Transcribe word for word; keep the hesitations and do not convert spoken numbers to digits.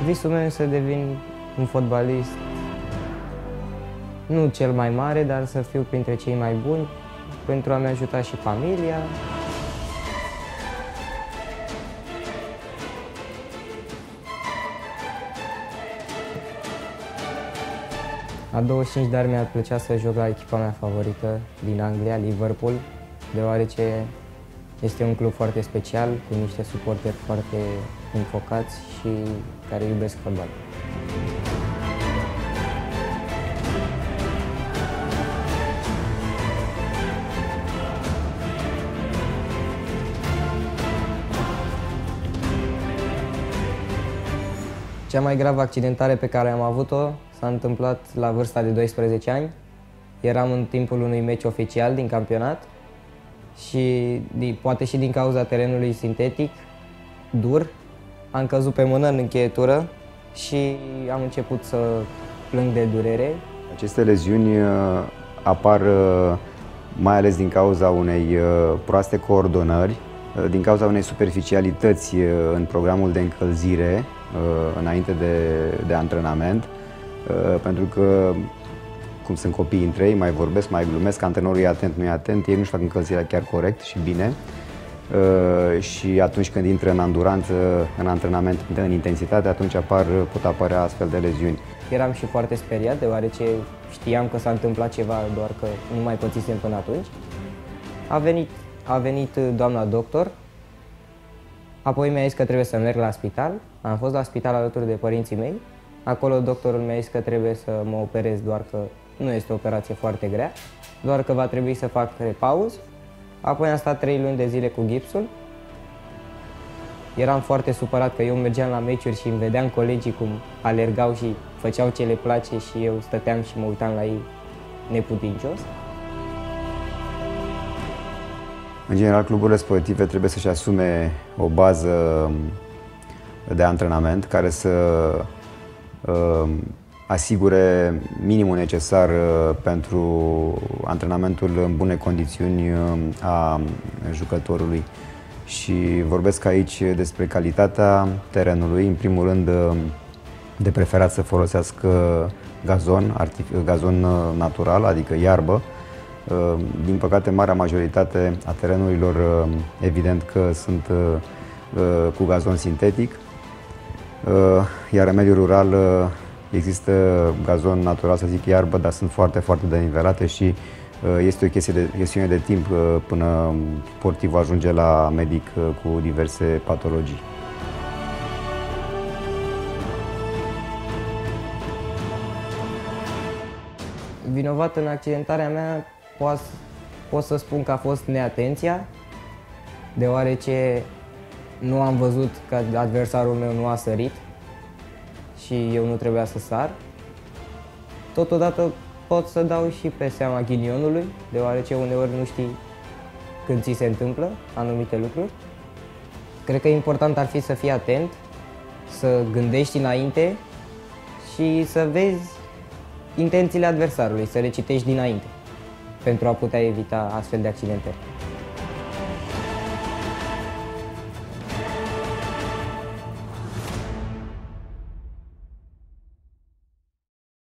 Visul meu este să devin un fotbalist, nu cel mai mare, dar să fiu printre cei mai buni, pentru a-mi ajuta și familia. La douăzeci și cinci de ani mi-ar plăcea să joc la echipa mea favorită din Anglia, Liverpool, deoarece este un club foarte special, cu niște suporteri foarte înfocați și care iubesc fotbal. Cea mai gravă accidentare pe care am avut-o s-a întâmplat la vârsta de doisprezece ani. Eram în timpul unui meci oficial din campionat și poate și din cauza terenului sintetic dur, am căzut pe mână în încheietură și am început să plâng de durere. Aceste leziuni apar mai ales din cauza unei proaste coordonări, din cauza unei superficialități în programul de încălzire înainte de, de antrenament, pentru că, cum sunt copiii între ei, mai vorbesc, mai glumesc, antrenorul e atent, nu e atent, ei nu-și fac încălzirea chiar corect și bine. Și atunci când intră în anduranță, în antrenament, în intensitate, atunci apar, pot apărea astfel de leziuni. Eram și foarte speriat, deoarece știam că s-a întâmplat ceva, doar că nu mai pățisem până atunci. A venit, a venit doamna doctor, apoi mi-a zis că trebuie să merg la spital. Am fost la spital alături de părinții mei. Acolo doctorul mi-a zis că trebuie să mă operez, doar că nu este o operație foarte grea, doar că va trebui să fac repauz. Apoi am stat trei luni de zile cu gipsul. Eram foarte supărat că eu mergeam la meciuri și îmi vedeam colegii cum alergau și făceau ce le place și eu stăteam și mă uitam la ei neputincios. În general, cluburile sportive trebuie să-și asume o bază de antrenament care să uh, asigure minimul necesar uh, pentru antrenamentul în bune condiții uh, a jucătorului. Și vorbesc aici despre calitatea terenului, în primul rând uh, de preferat să folosească gazon, gazon natural, adică iarbă. Din păcate, marea majoritate a terenurilor, evident că sunt cu gazon sintetic, iar în mediul rural există gazon natural, să zic iarbă, dar sunt foarte, foarte denivelate și este o chestie de, chestiune de timp până sportivul ajunge la medic cu diverse patologii. Vinovat în accidentarea mea, pot, pot să spun că a fost neatenția, deoarece nu am văzut că adversarul meu nu a sărit și eu nu trebuia să sar. Totodată pot să dau și pe seama ghinionului, deoarece uneori nu știi când ți se întâmplă anumite lucruri. Cred că important ar fi să fii atent, să gândești înainte și să vezi intențiile adversarului, să le citești dinainte, pentru a putea evita astfel de accidente.